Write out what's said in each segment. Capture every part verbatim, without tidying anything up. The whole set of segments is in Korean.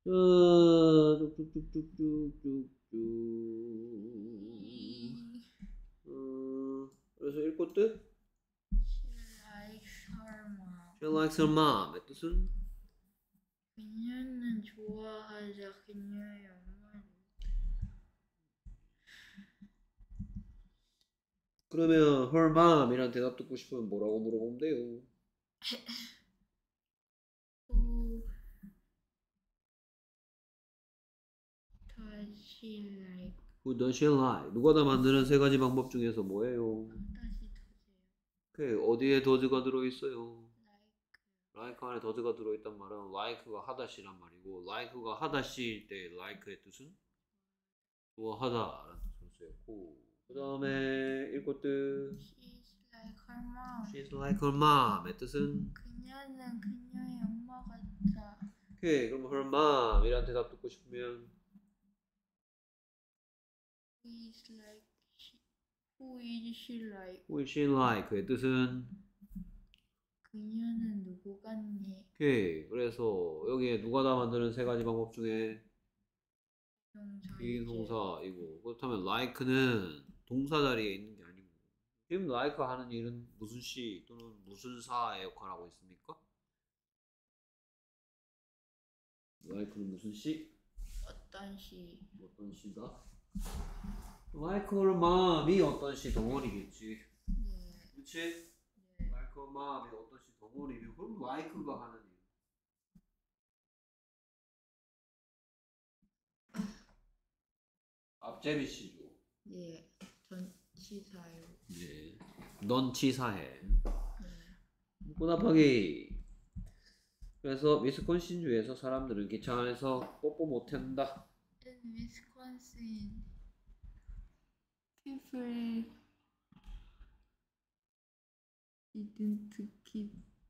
어, 쭉쭉쭉쭉쭉쭉. 어, 그래서 읽고 뜻? She likes her mom. She likes her mom의 뜻은? 그녀는 좋아하자 그녀의 엄마를. 그러면 her mom이란 대답 듣고 싶으면 뭐라고 물어보면 돼요? Who does she like? Who does she like? 누가 다 만드는 세 가지 방법 중에서 뭐예요? 다시 두세요. 그 어디에 does가 들어있어요? Like. like 안에 does가 들어있단 말은 like가 하다시란 말이고 like가 하다시일 때 like의 뜻은? 좋아하다라는 뜻으로 쓰였고 그 다음에 읽고 뜻 She's like her mom. She's like her mom의 뜻은? 그녀는 그녀의 엄마 같아. 오케이 그럼 her mom이란 대답 듣고 싶으면 Who is like she? Who is she like? Who is she like의 뜻은? 그녀는 누구 같니? 오케이 그래서 여기에 누가 다 만드는 세 가지 방법 중에 동사. 비동사이고 그렇다면 like는 동사 자리에 있는 게 아니고 지금 like 하는 일은 무슨 시 또는 무슨 사의 역할을 하고 있습니까? like는 무슨 시? 어떤 시? 어떤 시가? like her mom이 어떤 시 덩어리겠지 네. 그렇지? 네. like her mom이 어떤 시 덩어리면 그럼 like가 하는 일 앞제비 시죠 네. 전치사요. 예. 넌 치사해 네. 문합하기 그래서 위스콘신주에서 사람들은 기차 안에서 뽀뽀 못한다. In Wisconsin, people didn't keep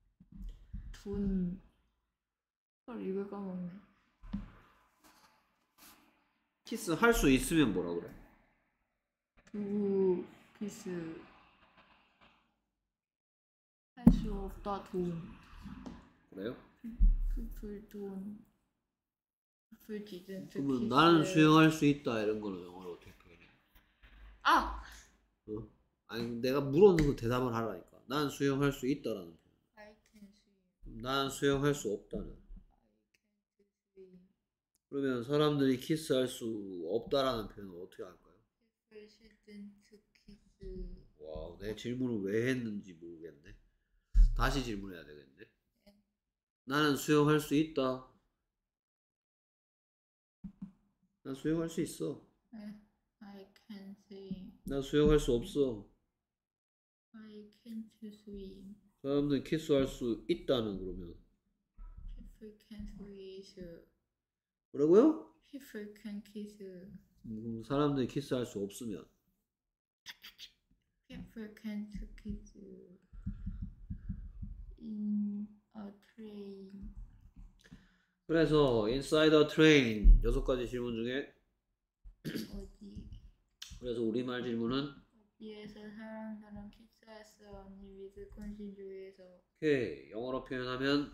돈. 헐 이걸 까먹네. 키스 할 수 있으면 뭐라 그래? 두 피스 할 수 없다 돈. 그래요? people 돈. people didn't 그러면 kiss. 나는 수영할 수 있다 이런 거는 영어로 어떻게 표현해? 아! 어? 아니 내가 물어는 그 대답을 하라니까. 난 수영할 수 있다라는 표현. I can swim. 난 수영할 수 없다는. I can't swim. 그러면 사람들이 키스할 수 없다라는 표현을 어떻게 할까요? people shouldn't kiss. 와, 내 질문을 왜 했는지 모르겠네. 다시 질문해야 되겠네. 나는 수영할 수 있다. 난 수영할 수 있어. I can swim. 난 수영할 수 없어. I can't swim. 사람들이 키스할 수 있다는 그러면 People can kiss. 뭐라고요? People can kiss. 음, 사람들이 키스할 수 없으면 People can't kiss in a train. 그래서 inside a train 여섯 가지 질문 중에 어디 그래서 우리말 질문은 어디에서 사람들은 키스할 수 없는 위스콘신주에서. 오케이 영어로 표현하면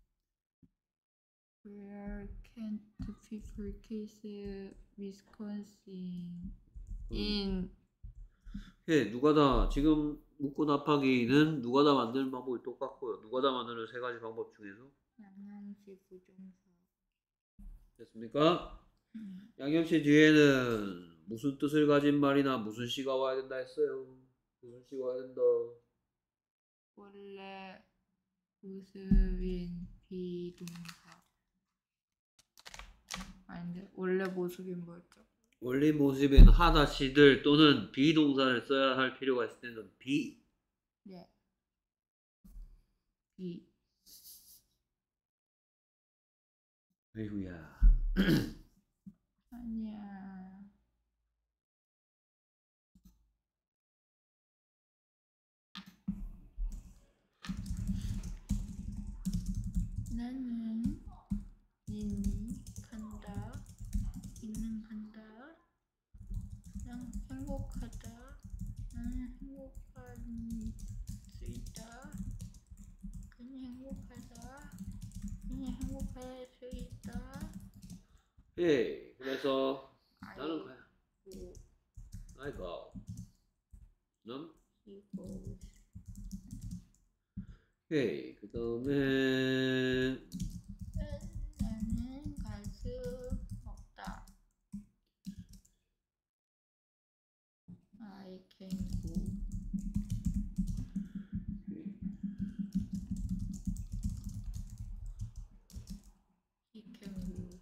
Where can't people kiss Wisconsin? In 오케이 누가 다 지금 묻고 답하기는 누가 다 만드는 방법이 똑같고요. 누가 다 만드는 세 가지 방법 중에서 양양시 부정사. 됐습니까? 음. 양념시 뒤에는 무슨 뜻을 가진 말이나 무슨 시가 와야 된다 했어요. 무슨 시가 와야 된다. 원래 모습인 비동사. 아닌데 원래 모습인 뭐였죠? 원래 모습인 하다시들 또는 비동사를 써야 할 필요가 있을 때는 비. 네. 비. 아이고야. 아니야. 나는 니니 간다. 니는 간다. 난 행복하다. 나는 행복할 수 있다. 그냥 행복하다. 그냥 행복할 수 있다. 예, 그래서 I 나는 가야. go. I go. 넌? He goes. 예, 그 다음에 나는 갈 수 없다. I can go. He can go.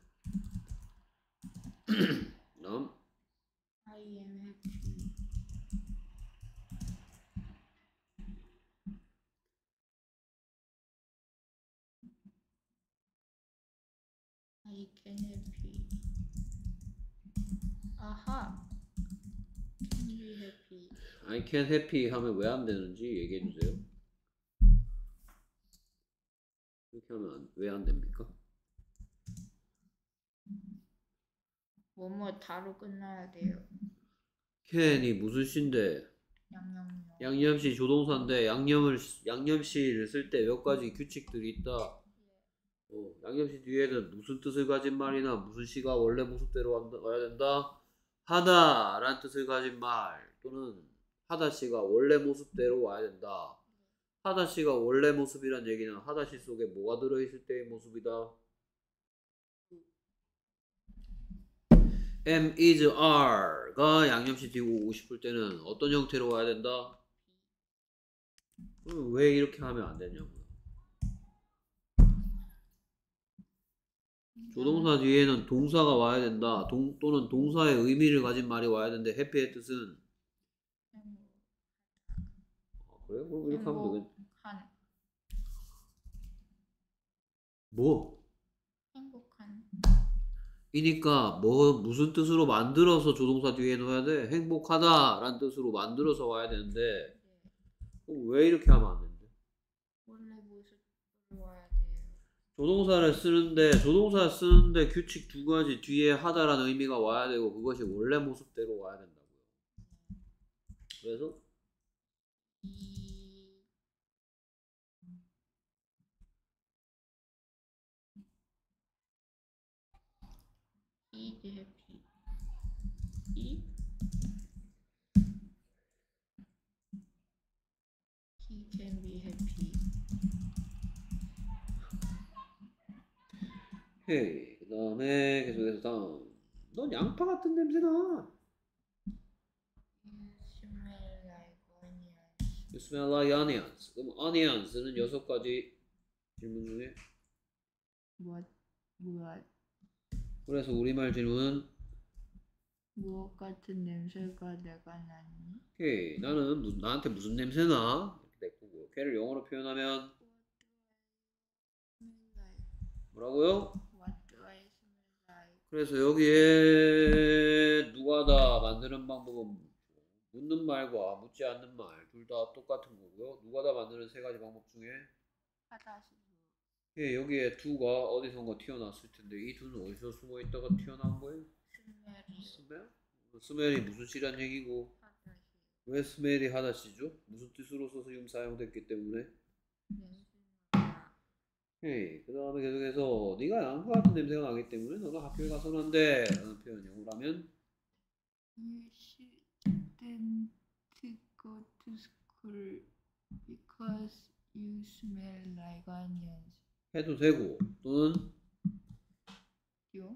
넌? I am happy. I can happy. 아하. Can be happy. I can happy 하면 왜 안 되는지 얘기해 주세요. 이렇게 하면 왜 안 됩니까? 뭐뭐 다로 끝나야 돼요. can이 무슨 시인데? 양념요. 양념시 조동사인데 양념을 양념시를 쓸 때 몇 가지 규칙들이 있다. 어, 양념시 뒤에는 무슨 뜻을 가진 말이나 무슨 시가 원래 모습대로 와야 된다. 하다 라는 뜻을 가진 말 또는 하다 시가 원래 모습대로 와야 된다. 하다 시가 원래 모습이란 얘기는 하다 시 속에 뭐가 들어있을 때의 모습이다. am, is, are가 양념시 뒤고 오고 싶을 때는 어떤 형태로 와야 된다? 그럼 왜 이렇게 하면 안 되냐고요. 조동사 뒤에는 동사가 와야 된다. 동, 또는 동사의 의미를 가진 말이 와야 되는데 해피의 뜻은 아, 그래? 그럼 이렇게 하면 되겠 행복한. 뭐? 행복한. 이니까 뭐 무슨 뜻으로 만들어서 조동사 뒤에 넣어야 돼? 행복하다 라는 뜻으로 만들어서 와야 되는데 그럼 왜 이렇게 하면 안 된대? 원래 모습으로 와야 돼요. 조동사를 쓰는데 조동사 쓰는데 규칙 두 가지 뒤에 하다라는 의미가 와야 되고 그것이 원래 모습대로 와야 된다고요. 그래서 이 is happy. 이 he can be happy. 오케이. 그 다음에 계속해서 다음. 넌 양파 같은 냄새나. You smell like onions. You smell like onions. 그럼 onions는 여섯 가지 질문 중에 무엇 무엇 그래서 우리말 질문은 무엇 같은 냄새가 내가 나니? 오케이. 나는 무, 나한테 무슨 냄새나? 이렇게 됐고 걔를 영어로 표현하면 뭐라고요? What do I smell like? 그래서 여기에 누가다 만드는 방법은 묻는 말과 묻지 않는 말 둘 다 똑같은 거고요. 누가다 만드는 세 가지 방법 중에 하다시 예, 여기에 두가 어디선가 튀어나왔을 텐데 이 두는 어디서 숨어 있다가 튀어나온 거예요? 스멜이 스멜? 스멜이 무슨 시란 얘기고 하다시 왜 스멜이 하다시죠? 무슨 뜻으로서 지금 사용됐기 때문에 냄새나. 예, 그 다음에 계속해서 네가 양파 같은 냄새가 나기 때문에 너가 학교에 가서는 안 돼 라는 표현 영어라면 You shouldn't go to school because you smell like onions. 해도 되고 또는 요?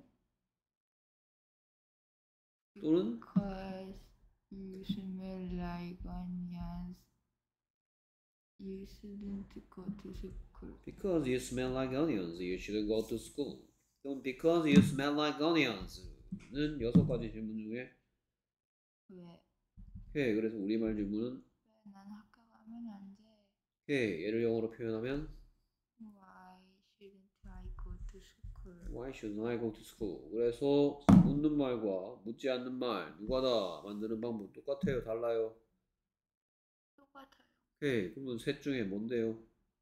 또는 Because you smell like onions, you shouldn't go to school. because you smell like onions you shouldn't go to school 또는 because you smell like onions는 여섯 가지 질문 중에 왜? 예, 그래서 우리말 질문은 왜 난 학교 가면 안 돼? 예, 얘를 영어로 표현하면 Why shouldn't I go to school? Why shouldn't I go to school? 그래서 묻는 말과 묻지 않는 말 누가다 만드는 방법 똑같아요? 달라요? 똑같아요. 예, 그러면 셋 중에 뭔데요?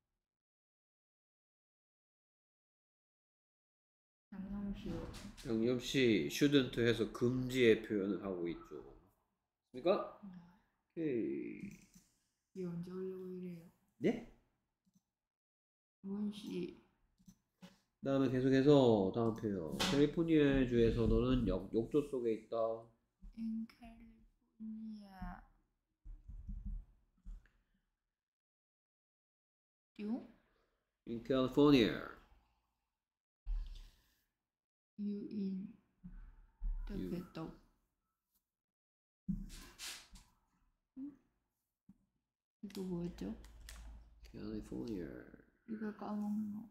양념시오. 양념시 shouldn't 해서 금지의 표현을 하고 있죠. 그러니까 오케이. 이게 언제 오려고 이래요? 네? 문씨 그 다음에 계속해서 다음 표현. 캘리포니아 주에서 너는 욕, 욕조 속에 있다. In California. You? In California. You in the You. bathtub. 이거 뭐였죠? California. 이거 까먹노.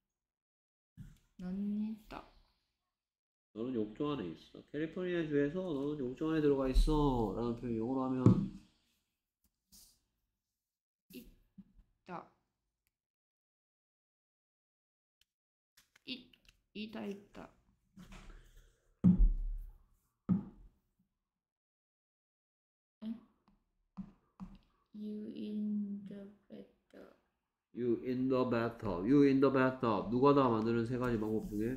넌 있다. 너는 욕조 안에 있어. 캘리포니아 주에서 너는 욕조 안에 들어가 있어. 라는 표현 영어로 하면 있다. 있, 있다 있다. 응? You in the bathtub. You in the bathtub. You in the bathtub. 누가 다 만드는 세 가지 방법 중에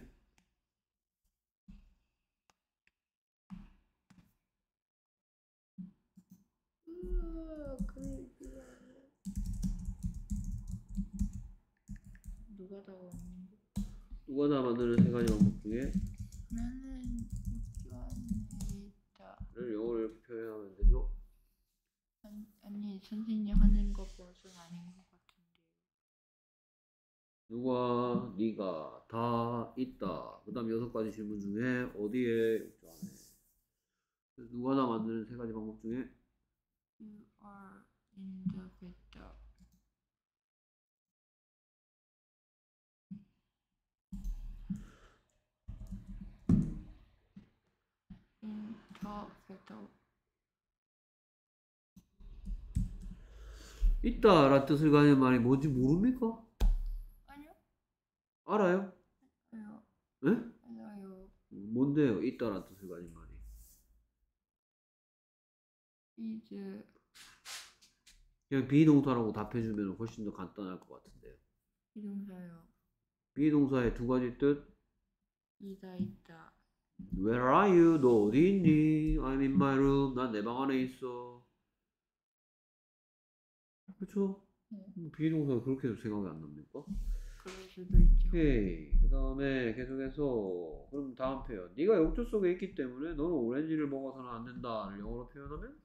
으아, 그래, 그래. 누가 다 왔는데? 누가 다 만드는 세 가지 방법 중에 나는 육조 안에 있다. 를 영어로 이렇게 표현하면 되죠. 아니, 아니 선생님 하는 거 버전 아닌 것 같은데. 누가, 네가, 다, 있다. 그 다음 여섯 가지 질문 중에 어디에 욕조 안에 그래서 누가 다 만드는 세 가지 방법 중에 You are in the bathtub. In the bathtub. 있다 라는 뜻을 가진 말이 뭔지 모릅니까? 아니요. 알아요? 아니요. 예? 알아요. 뭔데요? 있다 라는 뜻을 가진 말이 이제 그냥 비동사라고 답해주면 훨씬 더 간단할 것 같은데요. 비동사요. 비동사의 두 가지 뜻 이다 있다. Where are you? 너 어디 있니? I'm in my room. 난 내 방 안에 있어. 그쵸? 네. 비동사가 그렇게 해도 생각이 안 납니까? 그럴 수도 있죠. 오케이. 그 다음에 계속해서 그럼 다음 표현. 네가 욕조 속에 있기 때문에 너는 오렌지를 먹어서는 안 된다를 영어로 표현하면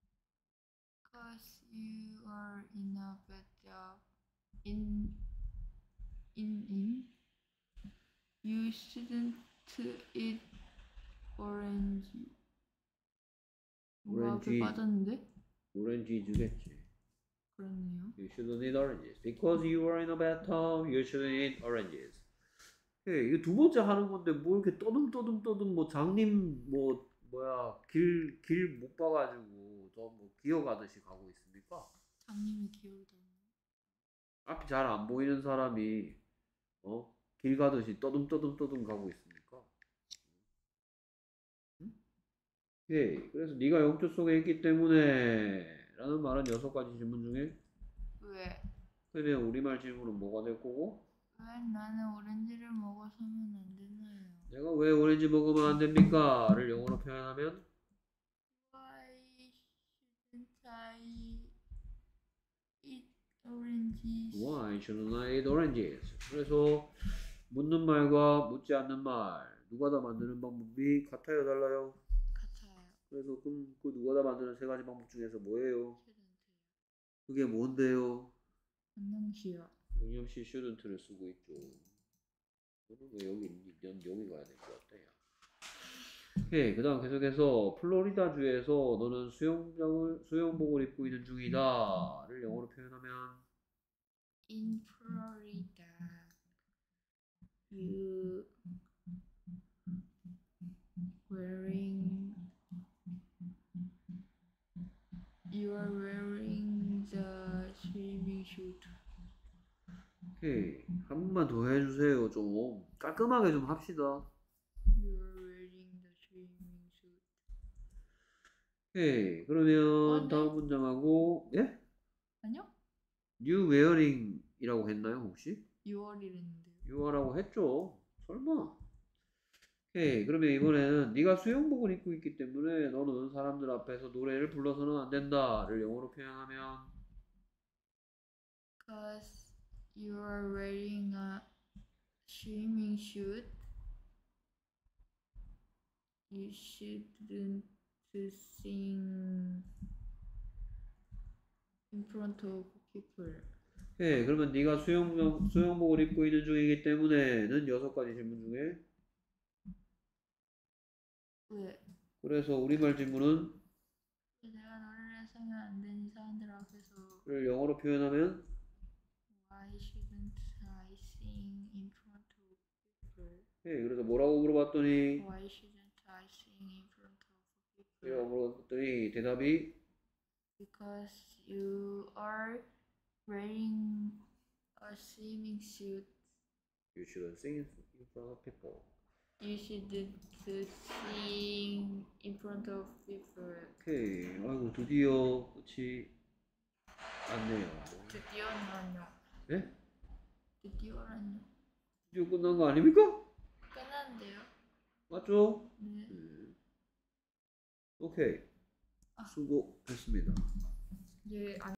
Cause you are in a bathtub. In in in. You shouldn't eat orange. 뭔가 앞에 오렌지. 빠졌는데? 오렌지 주겠지. 그렇네요. You shouldn't eat oranges. Because you are in a bathtub, you shouldn't eat oranges. 오케이. 이거 두 번째 하는 건데 뭐 이렇게 떠듬떠듬 떠듬 뭐 장님 뭐 뭐야 길 길 못 봐가지고 저 뭐 기어가듯이 가고 있습니까? 장님이 기울다. 앞이 잘 안 보이는 사람이 어? 길 가듯이 떠듬떠듬 떠듬 가고 있습니까? 응? 오케이. 그래서 네가 욕조 속에 있기 때문에 라는 말은 여섯 가지 질문 중에 왜? 그러면 우리말 질문은 뭐가 될 거고? 왜 나는 오렌지를 먹어서면 안 되나요? 내가 왜 오렌지 먹으면 안 됩니까? 를 영어로 표현하면 Why shouldn't I eat oranges? Why shouldn't I eat oranges? 그래서 묻는 말과 묻지 않는 말 누가 다 만드는 방법이 같아요, 달라요? 같아요. 그래서 그럼 그 누가 다 만드는 세 가지 방법 중에서 뭐예요? shouldn't. 그게 뭔데요? 안녕시요. 영념시 shouldn't를 쓰고 있죠. 너는 왜 여기 있니? 넌 여기 가야 될 것 같아. 야. 오케이. 그 다음 계속해서 플로리다 주에서 너는 수영장을, 수영복을 입고 있는 중이다. 를 영어로 표현하면 In Florida, you wearing you are wearing the swimming suit. 오케이. 한 번만 더 해주세요. 좀 깔끔하게 좀 합시다. You are wearing the swimming suit. 오케이. 그러면 어, 네. 다음 문장하고 예? 아니요? You wearing 이라고 했나요 혹시? 유월이랬는데요. You are라고 했죠. 설마. 오케이. 그러면 이번에는 네가 수영복을 입고 있기 때문에 너는 사람들 앞에서 노래를 불러서는 안 된다를 영어로 표현하면 Cause you are wearing a swimming suit. You shouldn't sing in front of people. 예, 그러면 네가 수영 수영복을 입고 있는 중이기 때문에는 여섯 가지 질문 중에 왜? 그래서 우리말 질문은 내가 노래를 해서는 안 되는 사람들 앞에서 를 영어로 표현하면 Why shouldn't I sing in front of people? 예, 그래서 뭐라고 물어봤더니 Why shouldn't I sing in front of 내가 people? 물어봤더니 대답이 Because you are wearing a swimming suit. You shouldn't sing in front of people. You shouldn't sing in front of people. 오케이. 아이고 드디어 끝이 났네요. 드디어는요. 예? 드디어는요. 드디어 끝난 거 아닙니까? 끝났는데요. 맞죠? 네. 네. 오케이. 아. 수고했습니다. 예. 안